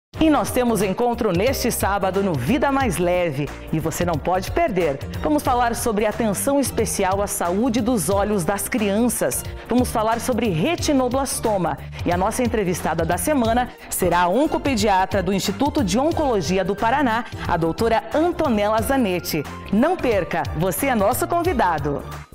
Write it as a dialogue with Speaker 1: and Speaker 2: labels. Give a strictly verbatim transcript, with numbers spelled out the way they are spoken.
Speaker 1: E nós temos encontro neste sábado no Vida Mais Leve e você não pode perder. Vamos falar sobre atenção especial à saúde dos olhos das crianças. Vamos falar sobre retinoblastoma e a nossa entrevistada da semana será a oncopediatra do Instituto de Oncologia do Paraná, a doutora Antonella Zanetti. Não perca, você é nosso convidado.